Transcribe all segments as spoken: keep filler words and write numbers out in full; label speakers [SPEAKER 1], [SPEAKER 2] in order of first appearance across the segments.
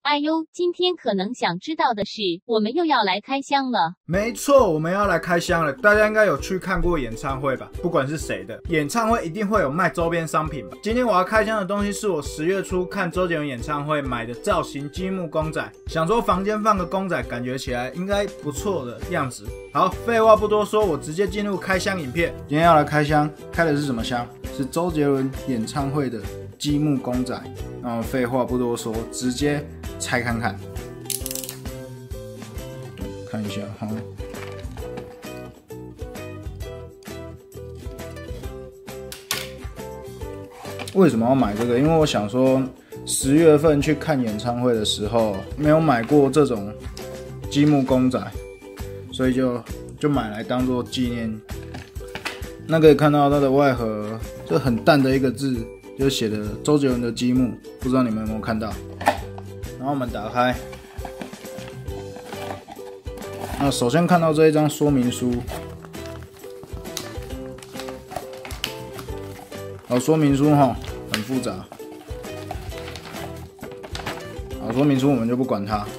[SPEAKER 1] 哎呦，今天可能想知道的是，我们又要来开箱了。
[SPEAKER 2] 没错，我们要来开箱了。大家应该有去看过演唱会吧？不管是谁的演唱会，一定会有卖周边商品吧？今天我要开箱的东西是我十月初看周杰伦演唱会买的造型积木公仔，想说房间放个公仔，感觉起来应该不错的样子。好，废话不多说，我直接进入开箱影片。今天要来开箱，开的是什么箱？是周杰伦演唱会的积木公仔。那么废话不多说，直接拆看看。看一下哈。为什么要买这个？因为我想说，十月份去看演唱会的时候，没有买过这种积木公仔，所以就就买来当做纪念。那可以看到它的外盒，就很淡的一个字，就写的周杰伦的积木，不知道你们有没有看到？然后我们打开，那首先看到这一张说明书。好，说明书哈很复杂。好，说明书我们就不管它。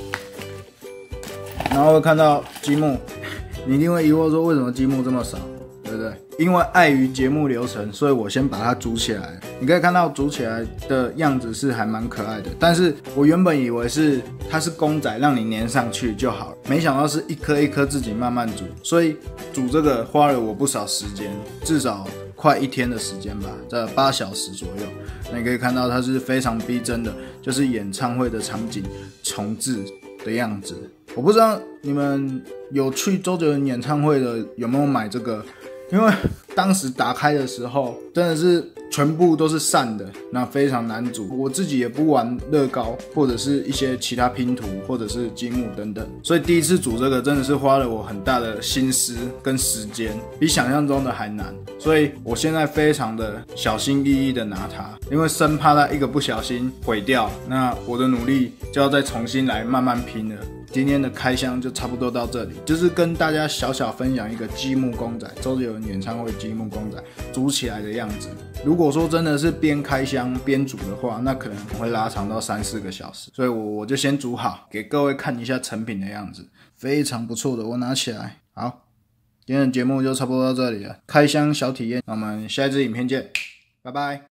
[SPEAKER 2] 然后会看到积木，你一定会疑惑说为什么积木这么少，对不对？因为碍于节目流程，所以我先把它组起来。你可以看到组起来的样子是还蛮可爱的，但是我原本以为是它是公仔，让你粘上去就好了，没想到是一颗一颗自己慢慢组，所以组这个花了我不少时间，至少快一天的时间吧，在八小时左右。那你可以看到它是非常逼真的，就是演唱会的场景重置的样子。我不知道你们有去周杰伦演唱会的有没有买这个，因为当时打开的时候真的是全部都是散的，那非常难组。我自己也不玩乐高或者是一些其他拼图或者是积木等等，所以第一次组这个真的是花了我很大的心思跟时间，比想象中的还难。所以我现在非常的小心翼翼的拿它，因为生怕它一个不小心毁掉，那我的努力就要再重新来慢慢拼了。今天的开箱就差不多到这里，就是跟大家小小分享一个积木公仔，周杰伦演唱会积木公仔组起来的样子。如果说真的是边开箱边煮的话，那可能会拉长到三四个小时，所以我我就先煮好，给各位看一下成品的样子，非常不错的。我拿起来，好，今天的节目就差不多到这里了，开箱小体验，那我们下一支影片见，拜拜。